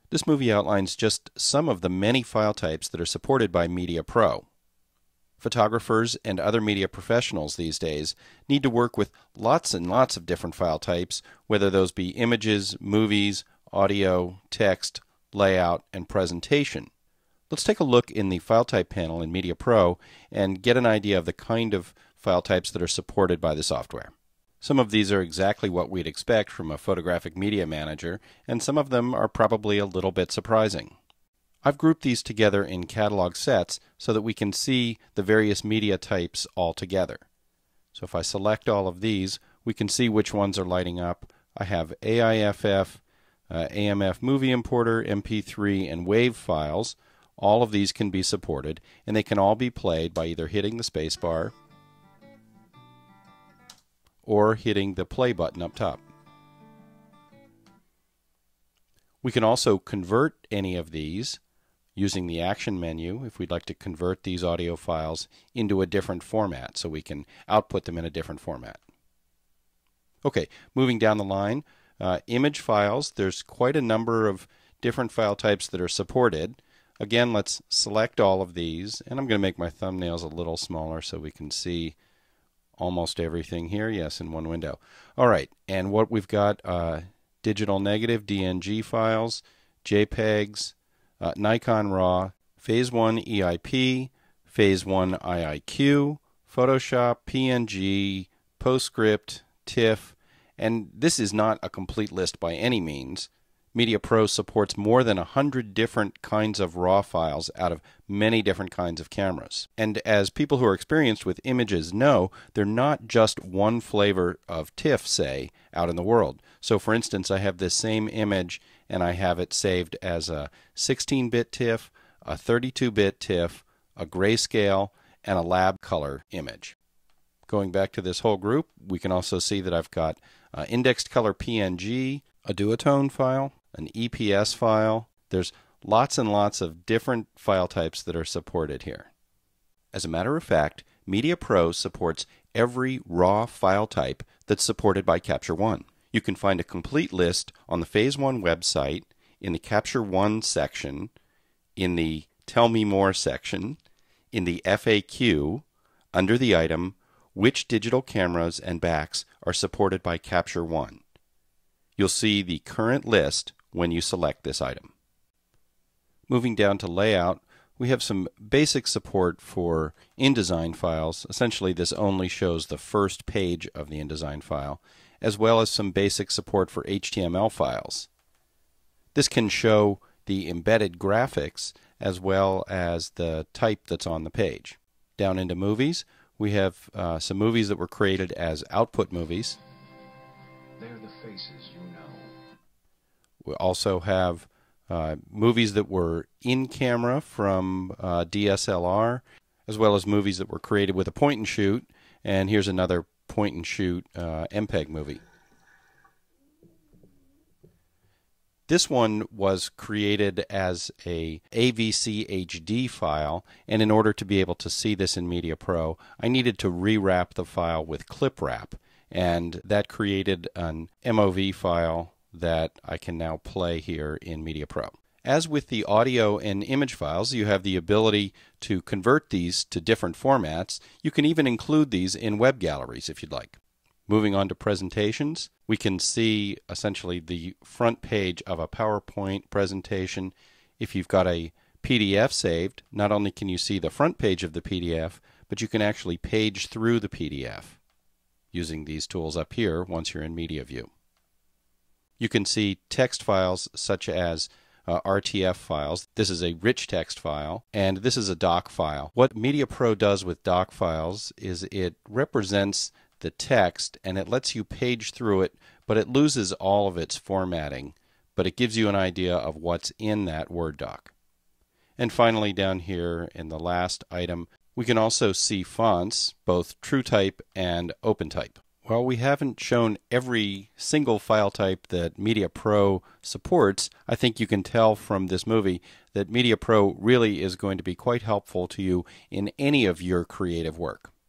This movie outlines just some of the many file types that are supported by Media Pro. Photographers and other media professionals these days need to work with lots and lots of different file types, whether those be images, movies, audio, text, layout, and presentation. Let's take a look in the File Type panel in Media Pro and get an idea of the kind of file types that are supported by the software. Some of these are exactly what we'd expect from a photographic media manager, and some of them are probably a little bit surprising. I've grouped these together in catalog sets so that we can see the various media types all together. So if I select all of these, we can see which ones are lighting up. I have AIFF, AMF Movie Importer, MP3, and WAV files. All of these can be supported, and they can all be played by either hitting the spacebar or hitting the play button up top. We can also convert any of these using the action menu if we'd like to convert these audio files into a different format, so we can output them in a different format. Okay, moving down the line, image files, there's quite a number of different file types that are supported. Again, let's select all of these, and I'm going to make my thumbnails a little smaller so we can see almost everything here. Yes, in one window. All right, and what we've got, digital negative, DNG files, JPEGs, Nikon RAW, Phase 1 EIP, Phase 1 IIQ, Photoshop, PNG, PostScript, TIFF, and this is not a complete list by any means. Media Pro supports more than 100 different kinds of RAW files out of many different kinds of cameras. And as people who are experienced with images know, they're not just one flavor of TIFF, say, out in the world. So for instance, I have this same image and I have it saved as a 16-bit TIFF, a 32-bit TIFF, a grayscale, and a lab color image. Going back to this whole group, we can also see that I've got indexed color PNG, a Duotone file, an EPS file. There's lots and lots of different file types that are supported here. As a matter of fact, Media Pro supports every RAW file type that's supported by Capture One. You can find a complete list on the Phase 1 website, in the Capture One section, in the Tell Me More section, in the FAQ, under the item, Which digital cameras and backs are supported by Capture One. You'll see the current list when you select this item. Moving down to layout, we have some basic support for InDesign files. Essentially, this only shows the first page of the InDesign file, as well as some basic support for HTML files. This can show the embedded graphics as well as the type that's on the page. Down into movies, we have some movies that were created as output movies. They're the faces you know. We also have movies that were in camera from DSLR, as well as movies that were created with a point and shoot. And here's another point and shoot MPEG movie. This one was created as a AVC HD file, and in order to be able to see this in Media Pro, I needed to rewrap the file with clip wrap, and that created an MOV file that I can now play here in Media Pro. As with the audio and image files, you have the ability to convert these to different formats. You can even include these in web galleries if you'd like. Moving on to presentations, we can see essentially the front page of a PowerPoint presentation. If you've got a PDF saved, not only can you see the front page of the PDF, but you can actually page through the PDF using these tools up here once you're in Media View. You can see text files such as RTF files. This is a rich text file, and this is a doc file. What Media Pro does with doc files is it represents the text and it lets you page through it, but it loses all of its formatting, but it gives you an idea of what's in that Word doc. And finally, down here in the last item, we can also see fonts, both TrueType and OpenType. While we haven't shown every single file type that Media Pro supports, I think you can tell from this movie that Media Pro really is going to be quite helpful to you in any of your creative work.